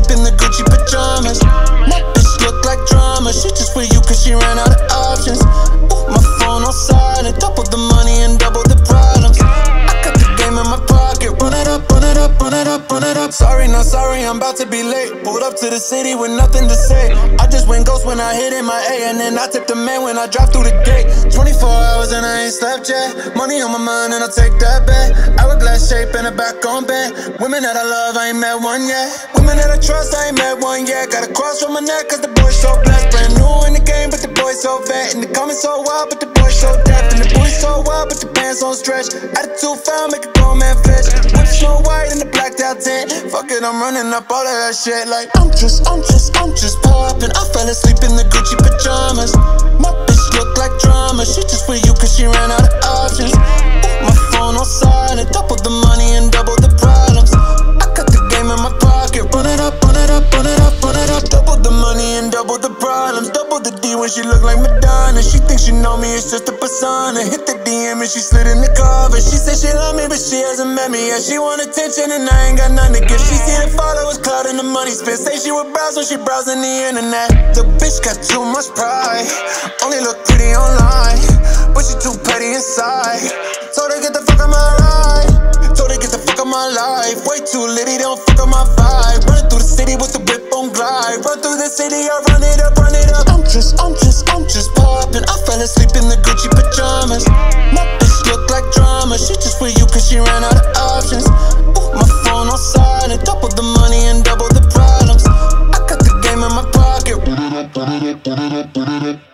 in the Gucci pajamas. My bitch look like drama, she just for you cause she ran out of options. Ooh, my phone on silent, double the money and double the problems. I got the game in my pocket, run it up, run it up, run it up, run it up. Sorry, not sorry, I'm about to be late. Pulled up to the city with nothing to say. I just went ghost when I hit in my A, and then I tipped the man when I dropped through the gate. 24 hours and I ain't slept yet. Money on my mind and I'll take that back. Hourglass shape and a back on bed. Women that I love, I ain't met one yet. Women that I trust, I ain't met one yet. Got a cross from my neck cause the boy's so blessed. Brand new in the game, but the boy's so vet. And the comments so wild, but the boy's so deaf. And the boy's so wild, but the pants don't stretch. Attitude foul, make a grown man fetch. Whip Snow White in the blacked out tent. Fuck it, I'm running up all of that shit. Like I'm just popping. I fell asleep in the Gucci pajamas. My bitch look like drama, she just for you cause she ran out of options. Ooh, my phone on silent, double the money and double the problems. I got the game in my pocket, run it up, run it up, run it up, run it up. Double the money and double the problems. Double the D when she look like Madonna. She thinks she know me, it's just a persona. Hit the DM and she slid in the cover. She said she love me but she hasn't met me yet. She want attention and I ain't got nothing to give. She see the followers clouding the money spit. Say she would browse when she browsing the internet. The bitch got too much pride, only look pretty online, but she too petty inside. Told her get the fuck out my life, told her get the fuck out my life. Way too litty, don't fuck up my vibe. Running through the city with the whip on glide. Run through the city, I run it up, run it up. I'm just popping. I fell asleep in the Gucci pajamas. My bitch look like drama, she just for you cause she ran out of options. Ooh, my phone on silent, double the money and double the problems. I got the game in my pocket.